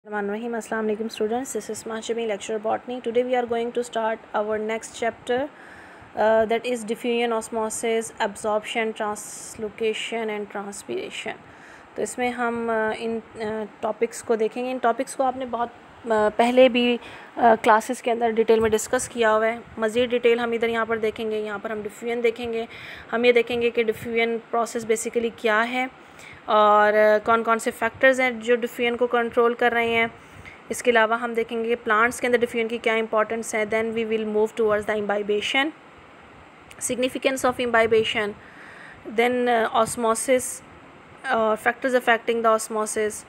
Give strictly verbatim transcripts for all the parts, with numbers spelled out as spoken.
Bismillahirrahmanirrahim. Assalamu alaikum students, this is Mahshami, lecturer botany. Today we are going to start our next chapter, uh, that is diffusion, osmosis, absorption, translocation and transpiration. तो इसमें हम uh, इन topics uh, को देखेंगे. इन topics को आपने बहुत uh, पहले भी क्लासेस uh, के अंदर डिटेल में डिस्कस किया हुआ है. मज़ीद डिटेल हम इधर यहाँ पर देखेंगे. यहाँ पर हम डिफ्यूजन देखेंगे. हम ये देखेंगे कि डिफ्यूजन प्रोसेस बेसिकली क्या है और कौन कौन से फैक्टर्स हैं जो डिफ्यूजन को कंट्रोल कर रहे हैं. इसके अलावा हम देखेंगे कि प्लांट्स के अंदर डिफ्यूजन की क्या इंपॉर्टेंस है. Then we will move towards the imbibition, significance of imbibition, then osmosis और फैक्टर्स अफेक्टिंग द ऑस्मोसिस.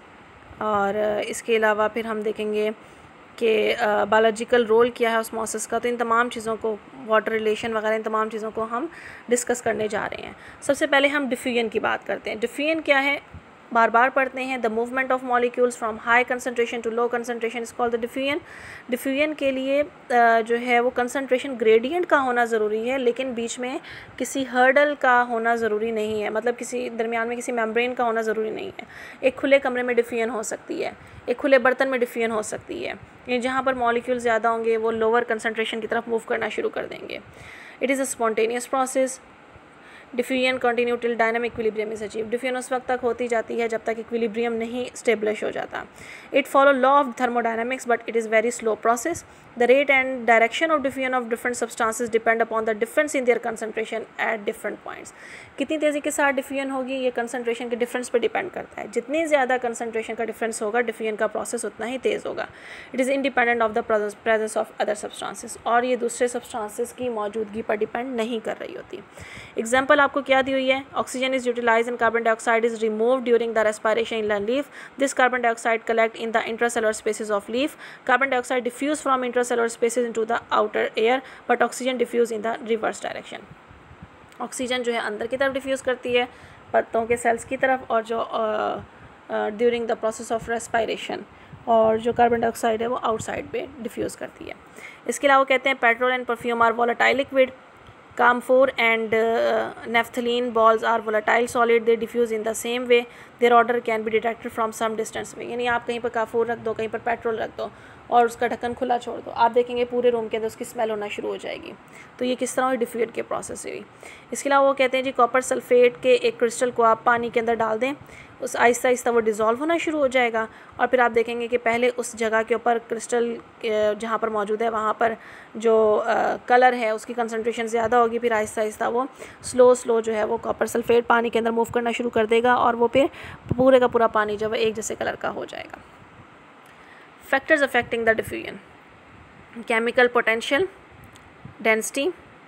और इसके अलावा फिर हम देखेंगे कि बायोलॉजिकल रोल क्या है ऑस्मोसिस का. तो इन तमाम चीज़ों को, वाटर रिलेशन वगैरह, इन तमाम चीज़ों को हम डिस्कस करने जा रहे हैं. सबसे पहले हम डिफ्यूजन की बात करते हैं. डिफ्यूजन क्या है, बार बार पढ़ते हैं. The movement of molecules from high concentration to low concentration is called the diffusion. Diffusion के लिए जो है वो कंसनट्रेशन ग्रेडियंट का होना ज़रूरी है, लेकिन बीच में किसी हर्डल का होना ज़रूरी नहीं है. मतलब किसी दरमियान में किसी मेम्ब्रेन का होना ज़रूरी नहीं है. एक खुले कमरे में डिफ्यूजन हो सकती है, एक खुले बर्तन में डिफ्यूजन हो सकती है. जहाँ पर मॉलिक्यूल ज़्यादा होंगे वो लोअर कंसनट्रेशन की तरफ मूव करना शुरू कर देंगे. It is a spontaneous process. Diffusion continue till dynamic equilibrium is achieve. Diffusion उस वक्त तक होती जाती है जब तक इक्विलिब्रियम नहीं स्टेब्लिश हो जाता. It follow law of thermodynamics but it is very slow process. The rate and direction of diffusion of different substances depend upon the difference in their concentration at different points. कितनी तेज़ी के साथ diffusion होगी ये concentration के difference पर depend करता है. जितनी ज़्यादा कंसनट्रेशन का डिफरेंस होगा डिफ्यूजन का प्रोसेस उतना ही तेज़ होगा. It is independent of the presence of other substances. और ये दूसरे सब्सटेंसेस की मौजूदगी पर डिपेंड नहीं कर रही होती. एग्जाम्पल आपको क्या दी हुई है. Oxygen is utilise and carbon dioxide is remove during the respiration in the leaf. This carbon dioxide collect in the intracellular spaces of leaf. Carbon dioxide diffuse from intracellular spaces into the outer air but oxygen diffuse in the reverse direction. Oxygen जो है अंदर की तरफ diffuse करती है पत्तों के sales की तरफ, और जो during the process of respiration, और जो कार्बन डाइऑक्साइड है वो आउटसाइड पे डिफ्यूज़ करती है. इसके अलावा कहते हैं petrol and perfume are volatile liquid. Camphor and uh, naphthalene balls are volatile solid. They diffuse in the same way. Their odor can be detected from some distance away. यानी आप कहीं पर काफूर रख दो, कहीं पर पेट्रोल रख दो और उसका ढक्कन खुला छोड़ दो, आप देखेंगे पूरे रूम के अंदर उसकी स्मेल होना शुरू हो जाएगी. तो ये किस तरह हुई, डिफ्यूजन के प्रोसेस हुई. इसके अलावा वो कहते हैं जी कॉपर सल्फेट के एक क्रिस्टल को आप पानी के अंदर डाल दें, उस आहिस्ता आहिस्ता वो डिज़ोल्व होना शुरू हो जाएगा. और फिर आप देखेंगे कि पहले उस जगह के ऊपर क्रिस्टल जहाँ पर मौजूद है वहाँ पर जो आ, कलर है उसकी कंसनट्रेशन ज़्यादा होगी. फिर आहिस्ता आहिस्ता वो स्लो स्लो जो है वो कॉपर सल्फेट पानी के अंदर मूव करना शुरू कर देगा और वो फिर पूरे का पूरा पानी जो है एक जैसे कलर का हो जाएगा. Factors affecting the diffusion: chemical potential, density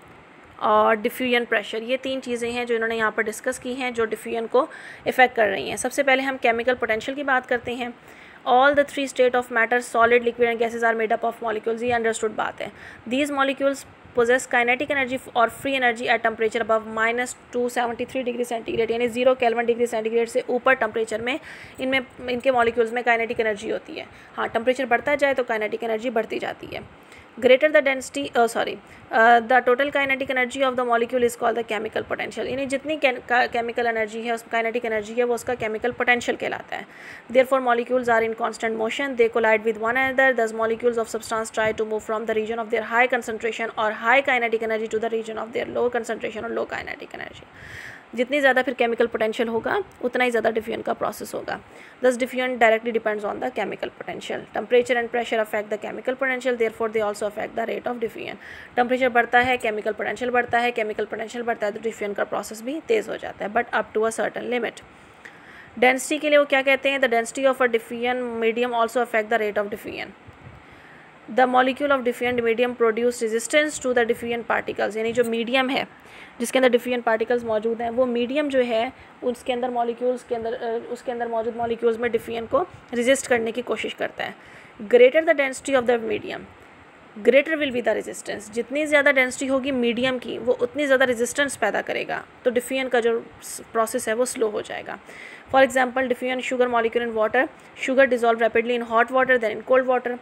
और डिफ्यूजन प्रेशर. ये तीन चीज़ें हैं जो इन्होंने यहाँ पर डिस्कस की हैं जो डिफ्यूजन को इफ़ेक्ट कर रही हैं. सबसे पहले हम केमिकल पोटेंशियल की बात करते हैं. All the three state of matter, solid, liquid and gases are made up of molecules. ये अंडरस्टूड बात है. These molecules possess kinetic energy और free energy at temperature above minus two seventy three degree centigrade, यानी zero kelvin degree centigrade से ऊपर temperature में इनमें इनके मॉलिक्यूल्स में काइनेटिक एनर्जी होती है. हाँ, टेम्परेचर बढ़ता जाए तो काइनेटिक एनर्जी बढ़ती जाती है. Greater the density, sorry the total kinetic energy of the molecule is called the chemical potential. यानी जितनी केमिकल एनर्जी है, उस काइनेटिक एनर्जी है, वो उसका केमिकल पोटेंशियल कहलाता है. Therefore molecules are in constant motion, they collide with one another. Thus molecules of substance try to move from the region of their high concentration और high kinetic energy to the region of their low concentration और low kinetic energy. जितनी ज़्यादा फिर chemical potential होगा उतना ही ज़्यादा diffusion का process होगा. Thus diffusion directly depends on the chemical potential. Temperature and pressure affect the chemical potential, therefore they also affect the rate of diffusion. Temperature बढ़ता है, केमिकल पोटेंशियल बढ़ता है, केमिकल पोटेंशियल बढ़ता है तो डिफ्यूजन का प्रोसेस भी तेज़ हो जाता है, but up to a certain limit. Density के लिए वो क्या कहते हैं, the density of a diffusion medium also affect the rate of diffusion. The molecule of diffusion medium produce resistance to the diffusion particles. यानी जो मीडियम है जिसके अंदर डिफ्यूजन पार्टिकल्स मौजूद हैं, वो मीडियम जो है उसके अंदर मॉलिक्यूल्स के अंदर उसके अंदर मौजूद मॉलिक्यूल्स में डिफ्यूजन को रेजिस्ट करने की कोशिश करता है. Greater the density of the medium, greater will be the resistance. जितनी ज़्यादा डेंसिटी होगी मीडियम की, वो उतनी ज़्यादा रेजिस्टेंस पैदा करेगा, तो डिफ्यूजन का जो प्रोसेस है वो स्लो हो जाएगा. For example, diffusion sugar molecule in water. Sugar dissolve rapidly in hot water then in cold water.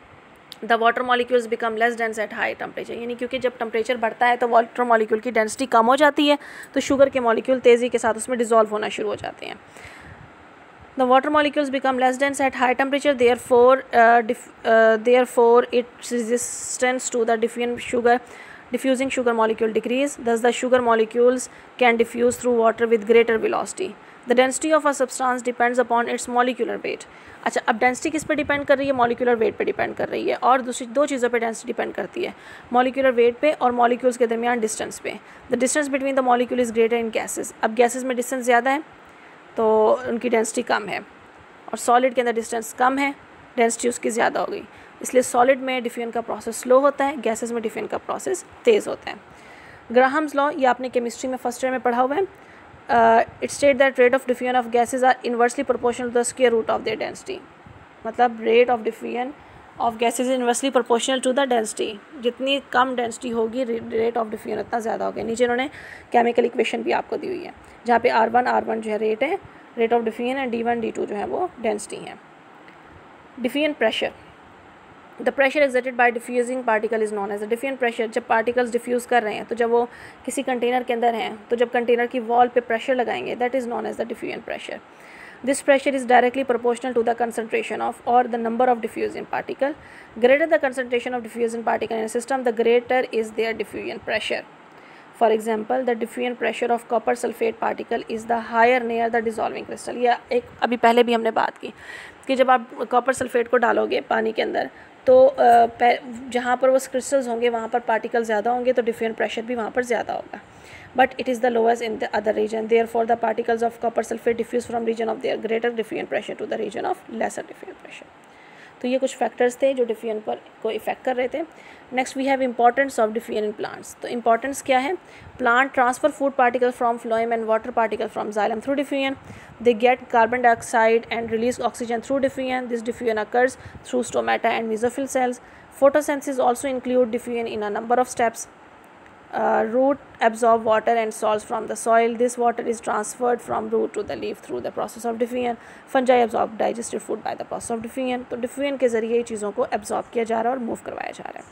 The water molecules become less dense at high temperature. यानी क्योंकि जब टेम्परेचर बढ़ता है तो वाटर मॉलिक्यूल की डेंसिटी कम हो जाती है, तो शुगर के मॉलिक्यूल तेज़ी के साथ उसमें डिजॉल्व होना शुरू हो जाते हैं. The water molecules become less dense at high temperature, therefore uh, dif uh, therefore its resistance to the diffusion sugar diffusing sugar molecule decrease. Thus the sugar molecules can diffuse through water with greater velocity. The density of a substance depends upon its molecular weight. अच्छा, अब density किस पे depend कर रही है? Molecular weight पे depend कर रही है, और दूसरी दो चीज़ों पे डेंसिटी डिपेंड करती है, मॉलिक्यूलर वेट पे और मॉलिक्यूल्स के दरमियान डिस्टेंस पे. The distance between the molecule is greater in gases. अब गैसेस में डिस्टेंस ज़्यादा है तो उनकी डेंसिटी कम है, और सॉलिड के अंदर डिस्टेंस कम है, डेंसिटी उसकी ज़्यादा हो गई. इसलिए सॉलिड में डिफ्यूजन का प्रोसेस स्लो होता है, गैसेस में डिफ्यूजन का प्रोसेस तेज़ होता है. ग्राहम्स लॉ, ये आपने केमिस्ट्री में फर्स्ट ईयर में पढ़ा हुआ है. It state that rate of diffusion of gases are inversely proportional to the square root of their density. मतलब rate of diffusion of gases inversely proportional to the density. जितनी कम density होगी rate of diffusion उतना ज़्यादा होगा. नीचे इन्होंने chemical equation भी आपको दी हुई है, जहाँ पे आर वन आर वन जो है रेट है, rate of diffusion, and D one D two जो है वो डेंसिटी है. Diffusion pressure, the pressure exerted by diffusing particle is known as the diffusion pressure. जब पार्टिकल्स डिफ्यूज़ कर रहे हैं, तो जब वो किसी कंटेनर के अंदर हैं, तो जब कंटेनर की वॉल पे प्रेशर लगाएंगे, that is known as the diffusion pressure. This pressure is directly proportional to the concentration of or the number of diffusion particle. Greater the concentration of diffusion particle in a system, the greater is their diffusion pressure. For example, the diffusion pressure of copper sulfate particle is the higher near the dissolving crystal. या एक अभी पहले भी हमने बात की कि जब आप कॉपर सल्फेट को डालोगे पानी के अंदर, तो जहाँ पर वो क्रिस्टल्स होंगे वहाँ पर पार्टिकल ज़्यादा होंगे, तो डिफ्यूजन प्रेशर भी वहाँ पर ज़्यादा होगा. But it is the lowest in the other region. Therefore, the particles of copper sulfate diffuse from region of their greater diffusion pressure to the region of lesser diffusion pressure. तो ये कुछ factors थे जो diffusion पर को effect कर रहे थे. Next we have importance of diffusion in plants. तो इंपॉर्टेंस क्या है? Plant transfer food particle from phloem and water particle from xylem through diffusion. They get carbon dioxide and release oxygen through diffusion. This diffusion occurs through stomata and mesophyll cells. Photosynthesis also include diffusion in a number of steps. Uh, root absorb water and salts from the soil. This water is transferred from root to the leaf through the process of diffusion. Fungi absorb digested food by the process of diffusion. तो diffusion के ज़रिए चीज़ों को absorb किया जा रहा है और move करवाया जा रहा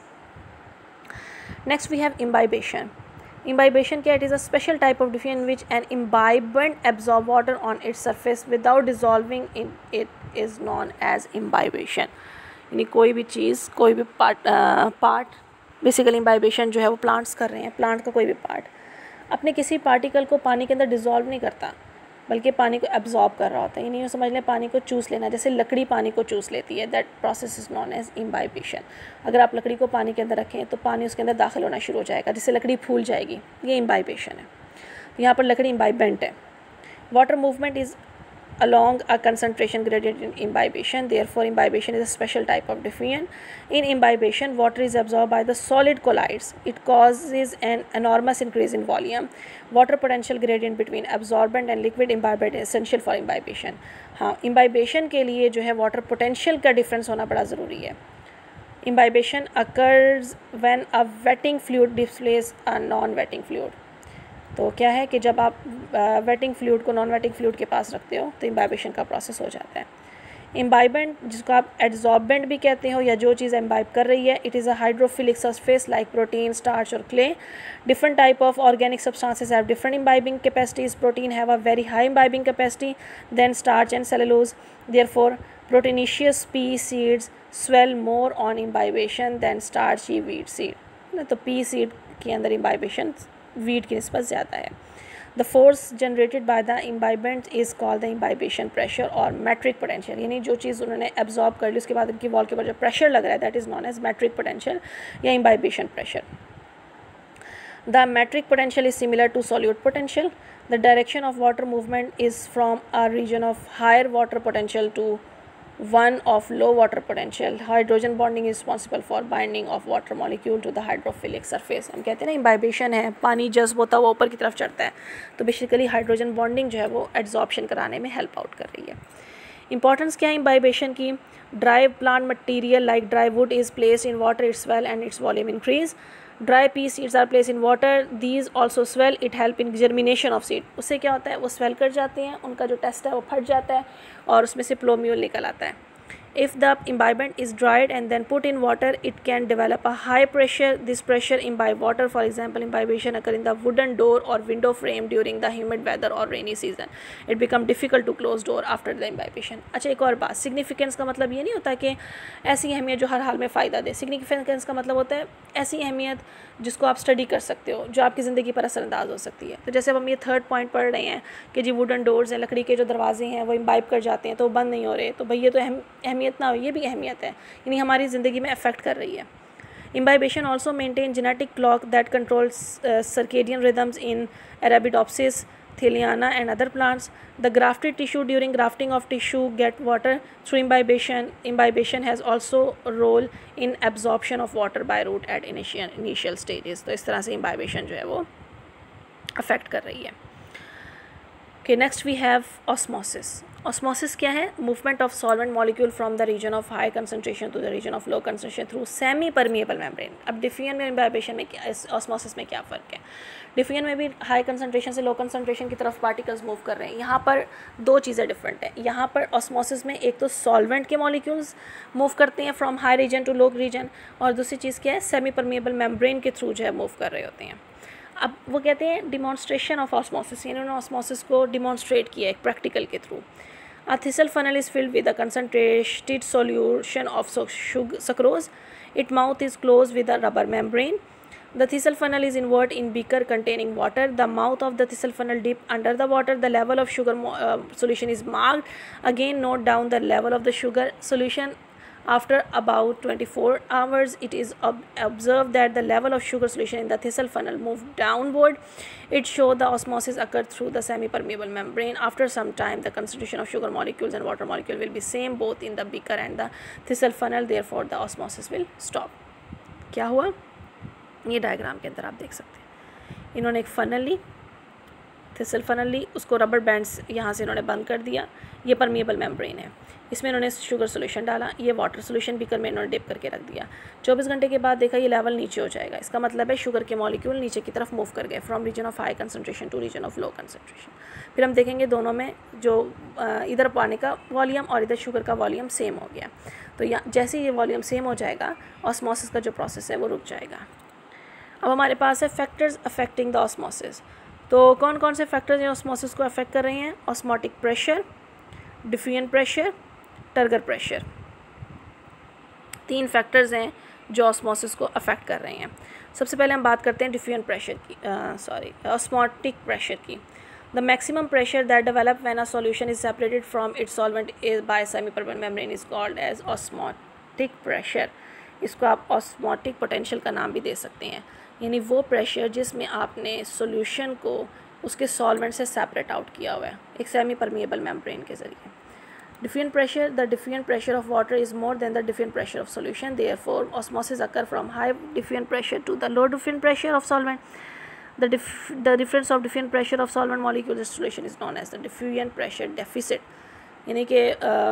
है. Next we have imbibition. Imbibition क्या? It is a special type of diffusion in which an imbibant absorb water on its surface without dissolving in it is known as imbibition. यानी कोई भी चीज़, कोई भी पार्ट पार्ट बेसिकली इम्बाइबेशन जो है वो plants कर रहे हैं, प्लांट का कोई भी पार्ट अपने किसी पार्टिकल को पानी के अंदर डिज़ोल्व नहीं करता, बल्कि पानी को एब्जॉर्ब कर रहा होता है. यानी समझ लें पानी को चूस लेना, जैसे लकड़ी पानी को चूस लेती है. That process is known as imbibition. अगर आप लकड़ी को पानी के अंदर रखें तो पानी उसके अंदर दाखिल होना शुरू हो जाएगा, जिससे लकड़ी फूल जाएगी. ये इम्बाइबेशन है. यहाँ पर लकड़ी इम्बाइबेंट है. Water movement is along a concentration gradient in imbibition. Therefore, imbibition is a special type of diffusion. In imbibition, water is absorbed by the solid colloids. It causes an enormous increase in volume. Water potential gradient between absorbent and liquid imbibant is essential for imbibition. हाँ, imbibition के लिए जो है water potential का difference होना बड़ा ज़रूरी है. Imbibition occurs when a wetting fluid displaces a non-wetting fluid. तो क्या है कि जब आप वेटिंग फ्लूइड को नॉन वेटिंग फ्लूइड के पास रखते हो तो इम्बाइबेशन का प्रोसेस हो जाता है. इम्बाइबेंट, जिसको आप एड्जॉर्बेंट भी कहते हो, या जो चीज़ इम्बाइब कर रही है, it is a hydrophilic surface like protein, starch और clay. Different type of organic substances have different imbibing capacities. Protein have a very high imbibing capacity then starch and cellulose. Therefore proteinaceous pea seeds swell more on imbibition then starchy wheat seed. तो pea seed के अंदर imbibition wheat की निस्बत ज़्यादा है. The force generated by the imbibent is called the imbibition pressure और matric potential. यानी जो चीज़ उन्होंने एब्जॉर्ब कर ली उसके बाद उनकी वॉल के ऊपर जो प्रेशर लग रहा है, that is known as matric potential या imbibition pressure. The matric potential is similar to solute potential. The direction of water movement is from a region of higher water potential to one of low water potential. Hydrogen bonding is responsible for binding of water molecule to the hydrophilic surface. हम कहते हैं ना imbibition है, पानी जज्ब होता है वो ऊपर की तरफ चढ़ता है, तो बेसिकली हाइड्रोजन बॉन्डिंग जो है वो एड्जॉर्प्शन कराने में हेल्प आउट कर रही है. इंपॉर्टेंस क्या है इम्बाइबेशन की? Dry plant material like dry wood is placed in water, its swell and its volume increase. Dry pea seeds are place in water, these also swell, it help in germination of seed. उससे क्या होता है, वो swell कर जाते हैं, उनका जो टेस्ट है वो फट जाता है और उसमें से प्लोम्यूल निकल आता है. If the imbibant is dried and then put in water, it can develop a high pressure. This pressure imbibe water. For example, imbibation occur in the wooden door or window frame during the humid weather or rainy season. It become difficult to close door after the imbibation. अच्छा, एक और बात, significance का मतलब ये नहीं होता कि ऐसी अहमियत जो हर हाल में फ़ायदा दे. सिग्निफिकेंस का मतलब होता है ऐसी अहमियत जिसको आप स्टडी कर सकते हो, जो आपकी ज़िंदगी पर असरअंदाज हो सकती है. तो जैसे अब हम ये थर्ड पॉइंट पढ़ रहे हैं कि जी वुडन डोर्स हैं, लकड़ी के जो दरवाजे हैं वो इम्बाइब कर जाते हैं तो बंद नहीं हो रहे, तो भाई ये तो अहम अहमियत ना हो, ये भी अहमियत है, यानी हमारी ज़िंदगी में अफेक्ट कर रही है. Imbibition also maintain genetic clock that controls uh, circadian rhythms in Arabidopsis, Thaliana and other plants. The grafted tissue during grafting of tissue get water through imbibition. Imbibition has also a role in absorption of water by root at initial initial stages. तो इस तरह से imbibition जो है वो affect कर रही है. Okay, next we have osmosis. Osmosis क्या है? Movement of solvent molecule from the region of high concentration to the region of low concentration through semi permeable membrane. अब डिफ्यूजन में imbibition में क्या, इस osmosis में क्या फ़र्क है? डिफ्यूजन में भी हाई कंसनट्रेशन से लो कंसनट्रेशन की तरफ पार्टिकल्स मूव कर रहे हैं. यहाँ पर दो चीज़ें डिफरेंट हैं. यहाँ पर ऑस्मोसिस में एक तो सॉल्वेंट के मॉलिक्यूल्स मूव करते हैं from high region to low region, और दूसरी चीज़ क्या है, सेमी परमिएबल मेम्ब्रेन के थ्रू जो है मूव कर रहे होते हैं. अब वो कहते हैं डिमॉन्स्ट्रेशन ऑफ ऑस्मोसिस, इन्होंने ऑस्मोसिस को डिमॉन्स्ट्रेट किया एक प्रैक्टिकल के through. A thistle funnel is filled with a concentrated solution of sugar, sucrose. Its mouth is closed with a rubber membrane. The thistle funnel is inward in beaker containing water. The mouth of the thistle funnel dip under the water. The level of sugar uh, solution is marked. Again, note down the level of the sugar solution. After about twenty-four hours, it is ob observed that the level of sugar solution in the thistle funnel moved downward. It shows the osmosis occurred through the semi-permeable membrane. After some time, the concentration of sugar molecules and water molecule will be same both in the beaker and the thistle funnel. Therefore, the osmosis will stop. क्या हुआ? ये diagram के अंदर आप देख सकते हैं. इन्होंने एक फनल ली, थिसल फनल ली, उसको रबर बैंड्स यहाँ से इन्होंने बंद कर दिया. ये परमिएबल मेम्ब्रेन है, इसमें इन्होंने शुगर सोल्यूशन डाला, ये वाटर सोल्यूशन बीकर में इन्होंने डिप करके रख दिया. चौबीस घंटे के बाद देखा ये लेवल नीचे हो जाएगा. इसका मतलब है शुगर के मॉलिक्यूल नीचे की तरफ मूव कर गए from region of high concentration to region of low concentration. फिर हम देखेंगे दोनों में जो इधर पानी का वॉल्यूम और इधर शुगर का वॉल्यूम सेम हो गया. तो यहाँ जैसे ये वॉल्यूम सेम हो जाएगा, ऑस्मोसिस का जो प्रोसेस है वो रुक जाएगा. अब हमारे पास है फैक्टर्स अफेक्टिंग द ऑस्मोसिस. तो कौन कौन से फैक्टर्स हैं ऑस्मोसिस को अफेक्ट कर रहे हैं? Osmotic pressure, diffusion pressure, turgor pressure. तीन फैक्टर्स हैं जो ऑस्मोसिस को अफेक्ट कर रहे हैं. सबसे पहले हम बात करते हैं डिफ्यूजन प्रेशर की, सॉरी ऑस्मोटिक प्रेशर की. The maximum pressure that develop when a solution is separated from its solvent is by semi permeable membrane is called as osmotic pressure. इसको आप ऑस्मोटिक पोटेंशियल का नाम भी दे सकते हैं, यानी वो प्रेशर जिसमें आपने सॉल्यूशन को उसके सॉल्वेंट से सेपरेट आउट किया हुआ है एक सेमी परमिएबल मेम्ब्रेन के ज़रिए. Diffusion pressure, the diffusion pressure of water is more than the diffusion pressure of solution. Therefore, osmosis occur from high diffusion pressure to the low diffusion pressure of solvent. The, dif the difference of diffusion pressure of solvent molecules in solution is known as the diffusion pressure deficit. यानी कि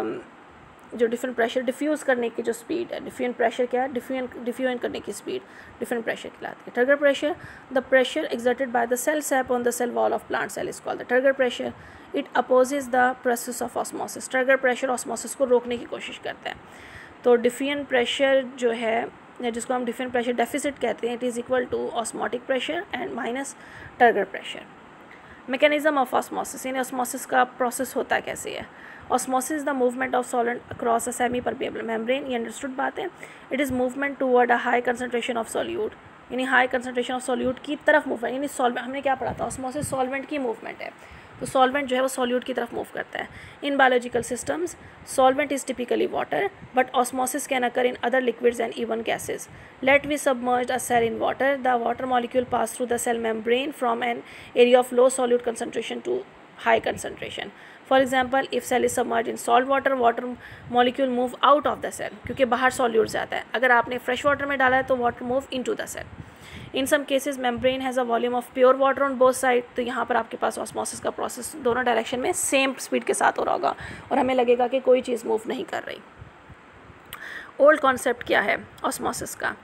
जो different pressure diffuse करने की जो speed है, diffusion pressure क्या है, diffusion diffusion करने की स्पीड डिफरेंट प्रेशर कहलाती है. Turgor pressure, the pressure exerted by the cell sap on the cell wall of plant cell is called the turgor pressure. It opposes the process of osmosis. Turgor pressure osmosis को रोकने की कोशिश करता है. तो diffusion pressure जो है, जिसको हम डिफ्यूजन प्रेशर डेफिसिट कहते हैं, it is equal to osmotic pressure and minus turgor pressure. Mechanism of osmosis, यानी ऑस्मोसिस का प्रोसेस होता कैसे है. Osmosis is the movement of solvent across a semi permeable membrane. ये अंडरस्टूड बात है. It is movement toward a high concentration of solute, यानी high concentration of solute की तरफ मूवमेंट, यानी सॉल्वेंट, हमने क्या पढ़ा था, ऑस्मोसिस सॉल्वेंट की मूवमेंट है. तो सॉल्वेंट जो है वो सॉल्यूट की तरफ मूव करता है. In biological systems solvent is typically water, but osmosis can occur in other liquids and even gases. Let we submerge a cell in water. The water molecule pass through the cell membrane from an area of low solute concentration to high concentration. For example, if cell is submerged in salt water, water molecule move out of the cell, क्योंकि बाहर solute जाता है. अगर आपने fresh water में डाला है तो water move into the cell. In some cases membrane has a volume of pure water on both side. तो यहाँ पर आपके पास ऑस्मोसिस का प्रोसेस दोनों डायरेक्शन में सेम स्पीड के साथ हो रहा होगा और हमें लगेगा कि कोई चीज़ मूव नहीं कर रही. ओल्ड कॉन्सेप्ट क्या है ऑस्मोसिस का?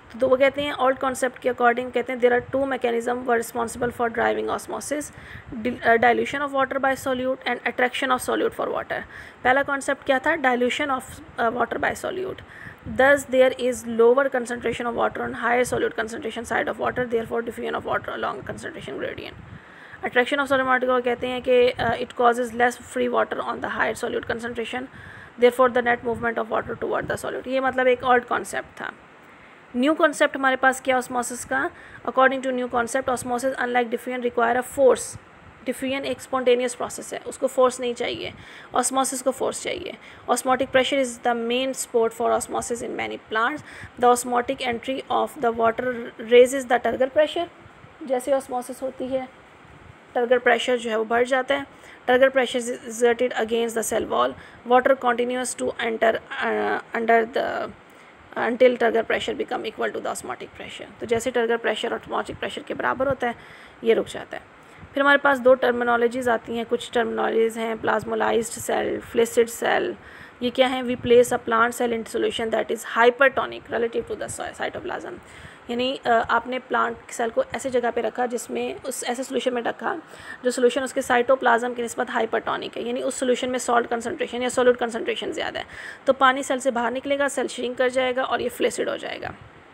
तो वो कहते हैं ओल्ड कॉन्सेप्ट के अकॉर्डिंग कहते हैं there are two mechanism were responsible for driving osmosis, dilution of water by solute and attraction of solute for water. पहला कॉन्सेप्ट क्या था? Dilution of water by solute. Thus there is lower concentration of water on higher solute concentration side of water, therefore diffusion of water along concentration gradient. Attraction of solute particle कहते हैं कि uh, it causes less free water on the higher solute concentration, therefore the net movement of water toward the solute. ये मतलब एक old concept था। New concept हमारे पास क्या ऑस्मोसिस का? According to new concept osmosis unlike diffusion require a force. Diffusion एक spontaneous process है, उसको फोर्स नहीं चाहिए, ऑस्मोसिस को फोर्स चाहिए। Osmotic pressure is the main support for osmosis in many plants. The osmotic entry of the water raises the turgor pressure. जैसे osmosis होती है टर्गर प्रेशर जो है वो बढ़ जाता है। Turgor pressure is exerted against the cell wall, water continues to enter under the until turgor pressure become equal to the osmotic pressure. तो जैसे टर्गर प्रेशर ऑस्मोटिक प्रेशर के बराबर होता है ये रुक जाता है। फिर हमारे पास दो टर्मिनोलॉजीज़ आती हैं, कुछ टर्मिनोलॉजीज़ हैं प्लाज्मोलाइज्ड सेल, फ्लेसिड सेल। ये क्या है? We place a plant cell in solution that is hypertonic relative to the cytoplasm. यानी आपने प्लांट सेल को ऐसे जगह पे रखा जिसमें उस ऐसे सोल्यूशन में रखा जो सोल्यूशन उसके साइटोप्लाज्म की निस्बत हाइपरटोनिक है, यानी उस सोल्यूशन में सॉल्ट कंसनट्रेशन या सोल्यूट कंसनट्रेशन ज़्यादा है। तो पानी सेल से बाहर निकलेगा, सेल श्रिंक कर जाएगा और ये फ्लेसिड हो जाएगा।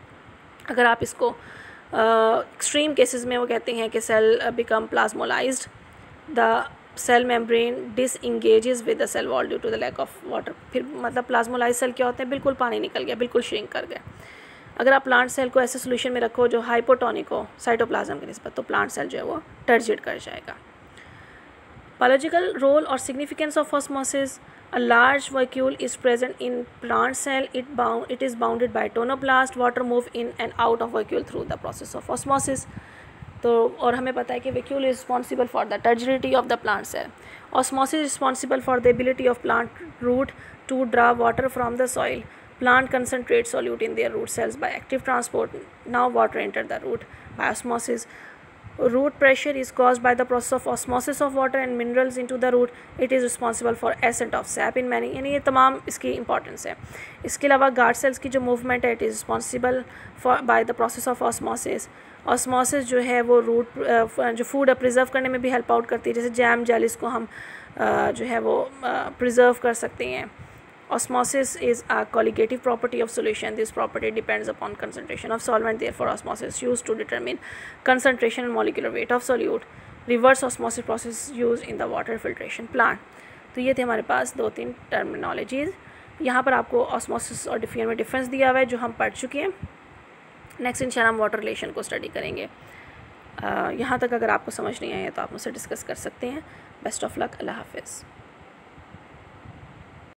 अगर आप इसको एक्सट्रीम uh, केसेस में वो कहते हैं कि cell become plasmolysed, the cell membrane disengages with the cell wall due to the lack of water. फिर मतलब प्लाज्मोलाइज्ड सेल क्या होते हैं? बिल्कुल पानी निकल गया, बिल्कुल श्रिंक कर गया। अगर आप प्लांट सेल को ऐसे सोल्यूशन में रखो जो हाइपोटोनिक हो साइटोप्लाज्म की निस्बत, तो प्लांट सेल जो है वो टर्जिड कर जाएगा। बायोलॉजिकल रोल और significance of osmosis. A large vacuole is present in plant cell. It bound it is bounded by tonoplast. Water move in and out of vacuole through the process of osmosis. तो और हमें पता है कि vacuole is responsible for the turgidity of the plant cell. Osmosis is responsible for the ability of plant root to draw water from the soil. Plant concentrate solute in their root cells by active transport. Now water enter the root by osmosis. Root pressure is caused by the process of osmosis of water and minerals into the root. It is responsible for ascent of sap in many. यानी ये तमाम इसकी importance है। इसके अलावा guard cells की जो movement है it is responsible for by the process of osmosis. Osmosis जो है वो रूट जो फूड प्रिजर्व करने में भी हेल्प आउट करती है, जैसे जैम जेलिस को हम जो है वो प्रिजर्व कर सकते हैं। Osmosis is a colligative property of solution. This property depends upon concentration of solvent. Therefore, osmosis used to determine concentration and molecular weight of solute. Reverse osmosis process used in the water filtration plant. तो ये थे हमारे पास दो तीन terminologies. यहाँ पर आपको osmosis और डिफ्यूजन में डिफरेंस दिया हुआ है जो हम पढ़ चुके हैं। नेक्स्ट इंशाल्लाह हम वाटर रिलेशन को स्टडी करेंगे। यहाँ तक अगर आपको समझ नहीं आया तो आप मुझसे डिस्कस कर सकते हैं। बेस्ट ऑफ लक, अल्लाह हाफिज़।